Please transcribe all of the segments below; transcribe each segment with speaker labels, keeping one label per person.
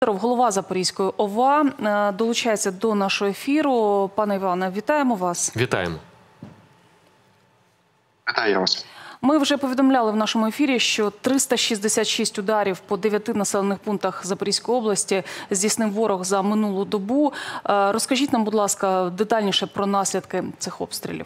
Speaker 1: Голова Запорізької ОВА долучається до нашого ефіру. Пане Іване, вітаємо вас.
Speaker 2: Вітаємо.
Speaker 3: Вітаю вас.
Speaker 1: Ми вже повідомляли в нашому ефірі, що 366 ударів по 9 населених пунктах Запорізької області здійснив ворог за минулу добу. Розкажіть нам, будь ласка, детальніше про наслідки цих обстрілів.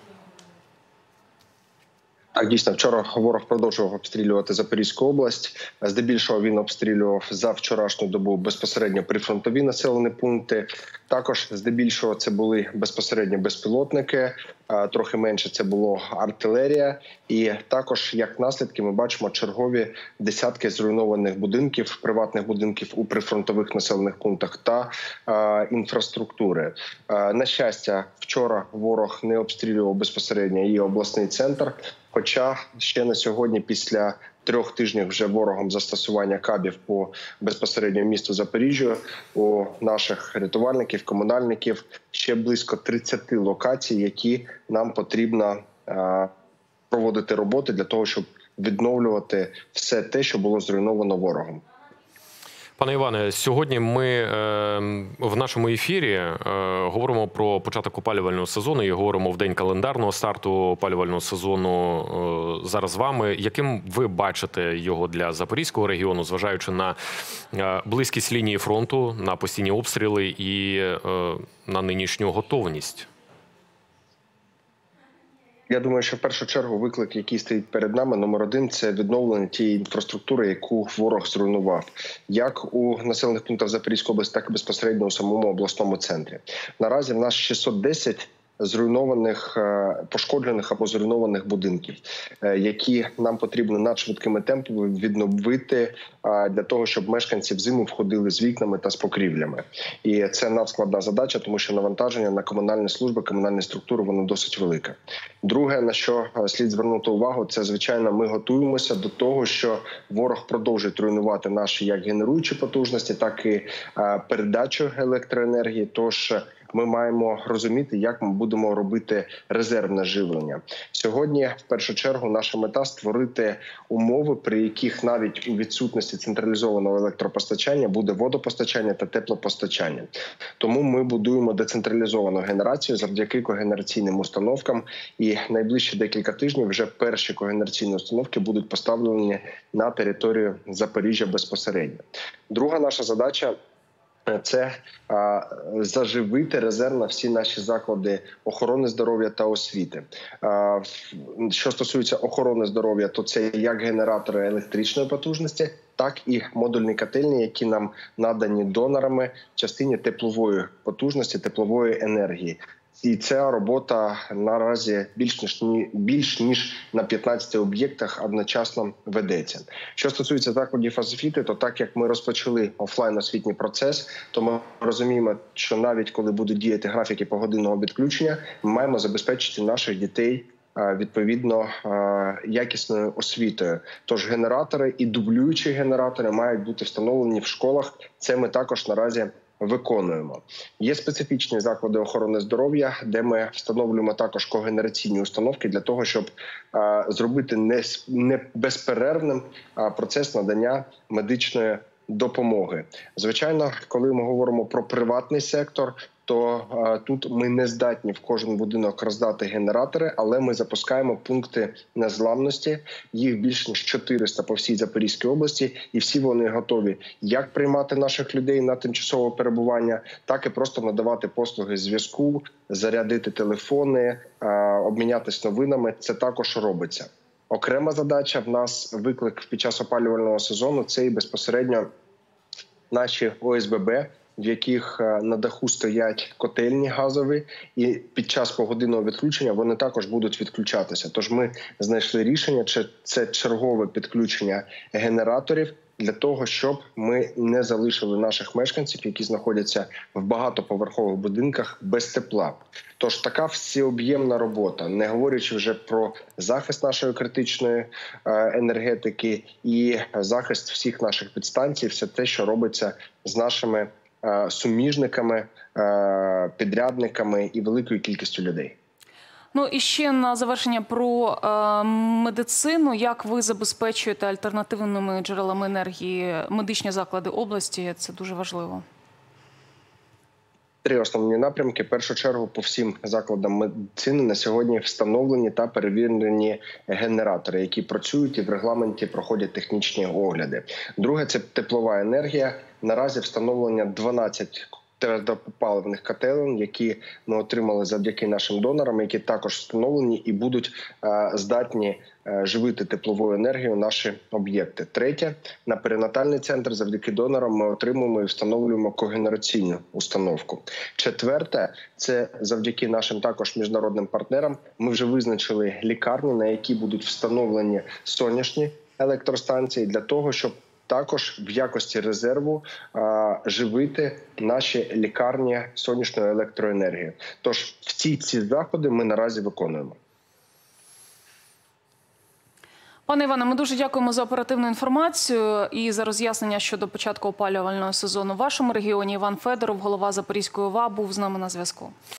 Speaker 3: Так, дійсно, вчора ворог продовжував обстрілювати Запорізьку область. Здебільшого він обстрілював за вчорашню добу безпосередньо прифронтові населені пункти. Також здебільшого це були безпосередньо безпілотники, трохи менше це було артилерія. І також, як наслідки, ми бачимо чергові десятки зруйнованих будинків, приватних будинків у прифронтових населених пунктах та інфраструктури. На щастя, вчора ворог не обстрілював безпосередньо і обласний центр. Хоча ще на сьогодні, після 3 тижнів вже ворогом застосування кабів по безпосередньо місту Запоріжжя, у наших рятувальників, комунальників ще близько 30 локацій, які нам потрібно проводити роботи для того, щоб відновлювати все те, що було зруйновано ворогом.
Speaker 2: Пане Іване, сьогодні ми в нашому ефірі говоримо про початок опалювального сезону і говоримо в день календарного старту опалювального сезону зараз з вами. Яким ви бачите його для Запорізького регіону, зважаючи на близькість лінії фронту, на постійні обстріли і на нинішню готовність?
Speaker 3: Я думаю, що в першу чергу виклик, який стоїть перед нами, номер один – це відновлення тієї інфраструктури, яку ворог зруйнував. Як у населених пунктах Запорізької області, так і безпосередньо у самому обласному центрі. Наразі в нас 610 зруйнованих, пошкоджених або зруйнованих будинків, які нам потрібно надшвидкими темпами відновити для того, щоб мешканці взиму входили з вікнами та з покрівлями. І це надскладна задача, тому що навантаження на комунальні служби, комунальні структури, воно досить велике. Друге, на що слід звернути увагу, це, звичайно, ми готуємося до того, що ворог продовжує руйнувати наші як генеруючі потужності, так і передачу електроенергії. Тож ми маємо розуміти, як ми будемо робити резервне живлення. Сьогодні, в першу чергу, наша мета – створити умови, при яких навіть у відсутності централізованого електропостачання буде водопостачання та теплопостачання. Тому ми будуємо децентралізовану генерацію завдяки когенераційним установкам. І найближчі декілька тижнів вже перші когенераційні установки будуть поставлені на територію Запоріжжя безпосередньо. Друга наша задача – це заживити резервно всі наші заклади охорони здоров'я та освіти. Що стосується охорони здоров'я, то це як генератори електричної потужності, так і модульні котельні, які нам надані донорами в частині теплової потужності, теплової енергії. І ця робота наразі більш ніж на 15 об'єктах одночасно ведеться. Що стосується закладів освіти, то так як ми розпочали офлайн-освітній процес, то ми розуміємо, що навіть коли будуть діяти графіки погодинного відключення, ми маємо забезпечити наших дітей відповідно якісною освітою. Тож генератори і дублюючі генератори мають бути встановлені в школах. Це ми також наразі виконуємо. Є специфічні заклади охорони здоров'я, де ми встановлюємо також когенераційні установки для того, щоб зробити не безперервним процес надання медичної допомоги. Звичайно, коли ми говоримо про приватний сектор, то тут ми не здатні в кожен будинок роздати генератори, але ми запускаємо пункти незламності. Їх більш ніж 400 по всій Запорізькій області, і всі вони готові як приймати наших людей на тимчасове перебування, так і просто надавати послуги зв'язку, зарядити телефони, обмінятися новинами. Це також робиться. Окрема задача в нас, виклик під час опалювального сезону, це і безпосередньо наші ОСББ, в яких на даху стоять котельні газові, і під час погодинного відключення вони також будуть відключатися. Тож ми знайшли рішення, це чергове підключення генераторів, для того, щоб ми не залишили наших мешканців, які знаходяться в багатоповерхових будинках, без тепла. Тож така всеоб'ємна робота, не говорячи вже про захист нашої критичної енергетики і захист всіх наших підстанцій, все те, що робиться з нашими суміжниками, підрядниками і великою кількістю людей.
Speaker 1: Ну і ще на завершення про медицину. Як ви забезпечуєте альтернативними джерелами енергії медичні заклади області? Це дуже важливо.
Speaker 3: 3 основні напрямки. В першу чергу по всім закладам медицини на сьогодні встановлені та перевірені генератори, які працюють і в регламенті проходять технічні огляди. Друге – це теплова енергія. Наразі встановлення 12 твердопаливних котелень, які ми отримали завдяки нашим донорам, які також встановлені і будуть здатні живити тепловою енергією наші об'єкти. Третє, на перинатальний центр завдяки донорам ми отримуємо і встановлюємо когенераційну установку. Четверте, це завдяки нашим також міжнародним партнерам. Ми вже визначили лікарні, на які будуть встановлені сонячні електростанції для того, щоб також в якості резерву живити наші лікарні сонячною електроенергією. Тож всі ці заходи ми наразі виконуємо.
Speaker 1: Пане Іване, ми дуже дякуємо за оперативну інформацію і за роз'яснення щодо початку опалювального сезону в вашому регіоні. Іван Федоров, голова Запорізької ОВА, був з нами на зв'язку.